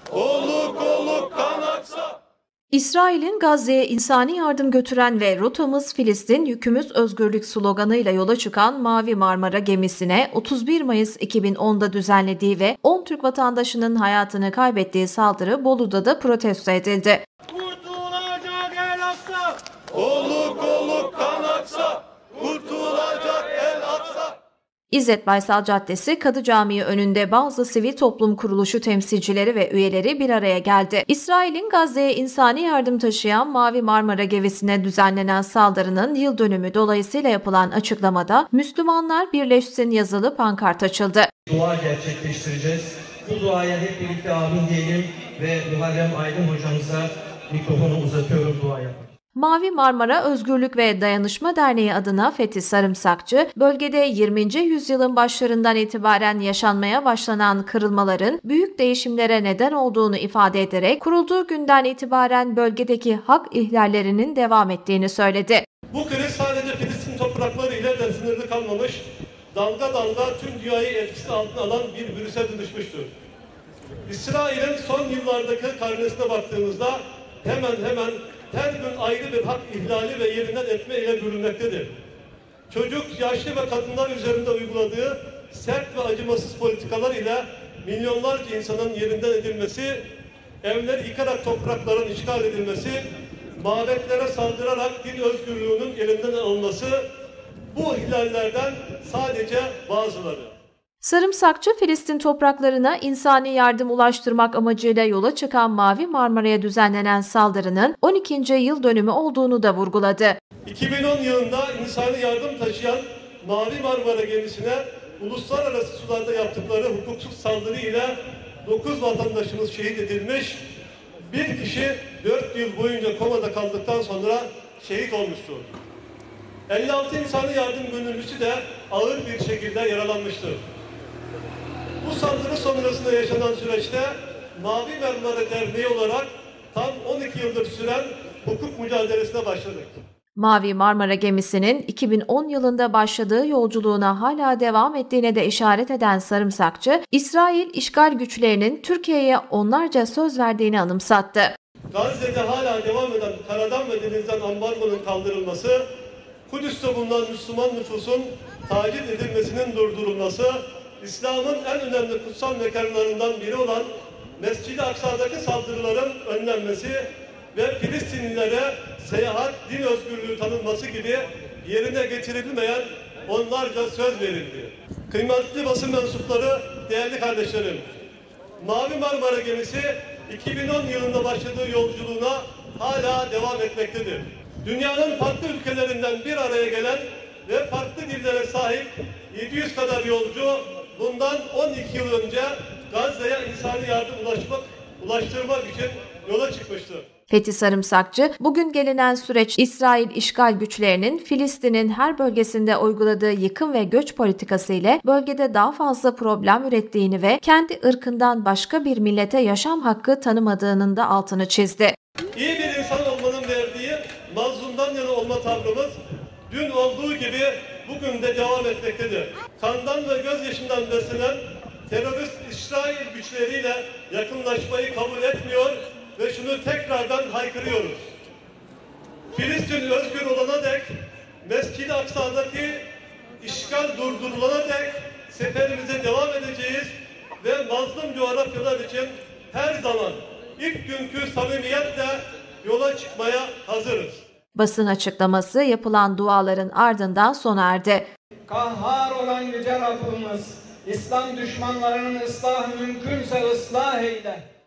Kolluk kolluk kan aksa. İsrail'in Gazze'ye insani yardım götüren ve "Rotamız Filistin, yükümüz özgürlük" sloganıyla yola çıkan Mavi Marmara gemisine 31 Mayıs 2010'da düzenlediği ve 10 Türk vatandaşının hayatını kaybettiği saldırı Bolu'da da protesto edildi. Kurtulacak El Aksa. Kolluk kolluk kan aksa. Kurtulacak El Aksa. İzzet Baysal Caddesi Kadı Camii önünde bazı sivil toplum kuruluşu temsilcileri ve üyeleri bir araya geldi. İsrail'in Gazze'ye insani yardım taşıyan Mavi Marmara gemisine düzenlenen saldırının yıl dönümü dolayısıyla yapılan açıklamada "Müslümanlar birleşsin" yazılı pankart açıldı. Dua gerçekleştireceğiz. Bu duaya hep birlikte amin diyelim ve Muharrem Aydın hocamıza mikrofonu uzatıyorum duaya. Mavi Marmara Özgürlük ve Dayanışma Derneği adına Fethi Sarımsakçı, bölgede 20. yüzyılın başlarından itibaren yaşanmaya başlanan kırılmaların büyük değişimlere neden olduğunu ifade ederek kurulduğu günden itibaren bölgedeki hak ihlallerinin devam ettiğini söyledi. Bu kriz sadece Filistin toprakları ile de sınırlı kalmamış, dalga dalga tüm dünyayı etkisi altına alan bir virüse dönüşmüştür. İsrail'in son yıllardaki karnesine baktığımızda hemen her gün ayrı bir hak ihlali ve yerinden etme ile bürünmektedir. Çocuk, yaşlı ve kadınlar üzerinde uyguladığı sert ve acımasız politikalar ile milyonlarca insanın yerinden edilmesi, evler yıkarak toprakların işgal edilmesi, mabetlere saldırarak din özgürlüğünün elinden alınması, bu ihlallerden sadece bazıları. Sarımsakçı, Filistin topraklarına insani yardım ulaştırmak amacıyla yola çıkan Mavi Marmara'ya düzenlenen saldırının 12. yıl dönümü olduğunu da vurguladı. 2010 yılında insani yardım taşıyan Mavi Marmara gemisine uluslararası sularda yaptıkları hukuksuz saldırı ile 9 vatandaşımız şehit edilmiş, bir kişi 4 yıl boyunca komada kaldıktan sonra şehit olmuştur. 56 insani yardım gönüllüsü de ağır bir şekilde yaralanmıştır. Bu saldırı sonrasında yaşanan süreçte Mavi Marmara Derneği olarak tam 12 yıldır süren hukuk mücadelesine başladık. Mavi Marmara gemisinin 2010 yılında başladığı yolculuğuna hala devam ettiğine de işaret eden Sarımsakçı, İsrail işgal güçlerinin Türkiye'ye onlarca söz verdiğini anımsattı. Gazze'de hala devam eden karadan ve denizden ambargonun kaldırılması, Kudüs'te bulunan Müslüman nüfusun taciz edilmesinin durdurulması, İslam'ın en önemli kutsal mekanlarından biri olan Mescid-i Aksa'daki saldırıların önlenmesi ve Filistinlilere seyahat, din özgürlüğü tanınması gibi yerine getirilmeyen onlarca söz verildi. Kıymetli basın mensupları, değerli kardeşlerim, Mavi Marmara gemisi 2010 yılında başladığı yolculuğuna hala devam etmektedir. Dünyanın farklı ülkelerinden bir araya gelen ve farklı dillere sahip 700 kadar yolcu bundan 12 yıl önce Gazze'ye insani yardım ulaştırmak için yola çıkmıştır. Fethi Sarımsakçı, bugün gelinen süreç İsrail işgal güçlerinin Filistin'in her bölgesinde uyguladığı yıkım ve göç politikası ile bölgede daha fazla problem ürettiğini ve kendi ırkından başka bir millete yaşam hakkı tanımadığının da altını çizdi. İyi bir insan olmanın verdiği mazlumdan yana olma tavrımız dün olduğu gibi bugün de devam etmektedir. Kandan ve gözyaşından beslenen terörist İsrail güçleriyle yakınlaşmayı kabul etmiyor ve şunu tekrardan haykırıyoruz. Filistin özgür olana dek, Mescid-i Aksa'daki işgal durdurulana dek seferimize devam edeceğiz ve mazlum coğrafyalar için her zaman ilk günkü samimiyetle yola çıkmaya hazırız. Basın açıklaması yapılan duaların ardından sona erdi. Kahhar olan Yüce Rabbimiz, İslam düşmanlarının ıslahı mümkünse ıslah eyle.